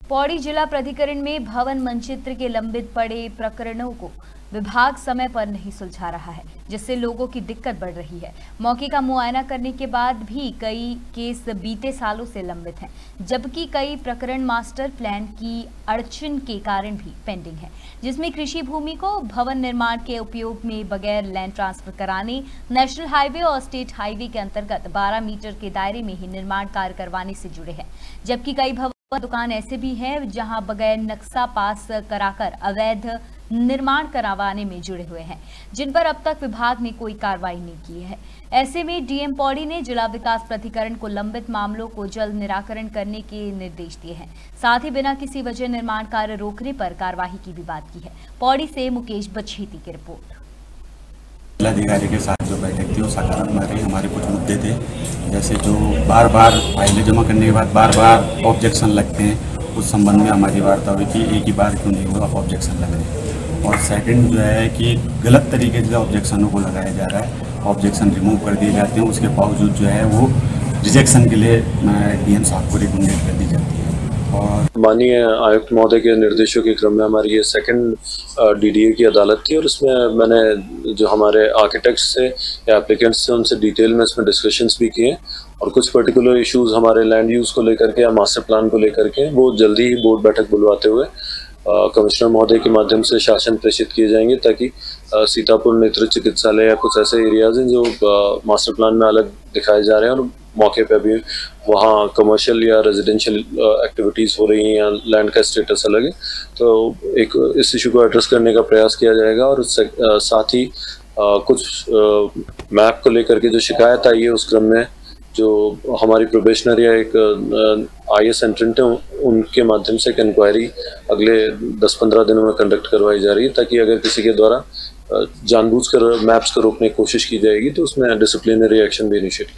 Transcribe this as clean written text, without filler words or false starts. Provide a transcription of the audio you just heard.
पौड़ी जिला प्राधिकरण में भवन मानचित्र के लंबित पड़े प्रकरणों को विभाग समय पर नहीं सुलझा रहा है, जिससे लोगों की दिक्कत बढ़ रही है। मौके का मुआयना करने के बाद भी कई केस बीते सालों से लंबित हैं, जबकि कई प्रकरण मास्टर प्लान की अड़चन के कारण भी पेंडिंग है, जिसमें कृषि भूमि को भवन निर्माण के उपयोग में बगैर लैंड ट्रांसफर कराने, नेशनल हाईवे और स्टेट हाईवे के अंतर्गत 12 मीटर के दायरे में ही निर्माण कार्य करवाने से जुड़े हैं। जबकि कई भवन दुकान ऐसे भी हैं जहां बगैर नक्शा पास कराकर अवैध निर्माण करवाने में जुड़े हुए हैं, जिन पर अब तक विभाग ने कोई कार्रवाई नहीं की है। ऐसे में डीएम पौड़ी ने जिला विकास प्राधिकरण को लंबित मामलों को जल्द निराकरण करने के निर्देश दिए हैं। साथ ही बिना किसी वजह निर्माण कार्य रोकने पर कार्रवाई की भी बात की है। पौड़ी से मुकेश बछेती की रिपोर्ट। जिलाधिकारी के साथ जो बैठक थी वो सकारात्मक रही। हमारे कुछ मुद्दे थे, जैसे जो बार बार फाइलें जमा करने के बाद बार बार ऑब्जेक्शन लगते हैं, उस संबंध में हमारी वार्ता हुई कि एक ही बार क्यों नहीं हुआ ऑब्जेक्शन लग रहे हैं। और सेकंड जो है कि गलत तरीके से ऑब्जेक्शनों को लगाया जा रहा है, ऑब्जेक्शन रिमूव कर दिए जाते हैं, उसके बावजूद जो है वो रिजेक्शन के लिए डीएम साहब को रिकमेंडेड कर दी जाती है। और माननीय आयुक्त महोदय के निर्देशों के क्रम में हमारी ये सेकंड डीडीए की अदालत थी, और इसमें मैंने जो हमारे आर्किटेक्ट्स से या एप्लीकेंट्स से उनसे डिटेल में इसमें डिस्कशंस भी किए, और कुछ पर्टिकुलर इश्यूज हमारे लैंड यूज़ को लेकर के या मास्टर प्लान को लेकर के वो जल्दी ही बोर्ड बैठक बुलवाते हुए कमिश्नर महोदय के माध्यम से शासन प्रेषित किए जाएंगे, ताकि सीतापुर नेत्र चिकित्सालय या कुछ ऐसे एरियाज हैं जो मास्टर प्लान में अलग दिखाए जा रहे हैं और मौके पे अभी वहाँ कमर्शियल या रेजिडेंशियल एक्टिविटीज़ हो रही हैं या लैंड का स्टेटस अलग है, तो एक इस इशू को एड्रेस करने का प्रयास किया जाएगा। और उससे साथ ही कुछ मैप को लेकर के जो शिकायत आई है, उस क्रम में जो हमारी प्रोबेशनर या एक IAS एंट्रेंट है, उनके माध्यम से एक इंक्वायरी अगले 10-15 दिनों में कंडक्ट करवाई जा रही है, ताकि अगर किसी के द्वारा जानबूझकर मैप्स को रोकने की कोशिश की जाएगी तो उसमें डिसिप्लिनरी एक्शन भी इनिशिएट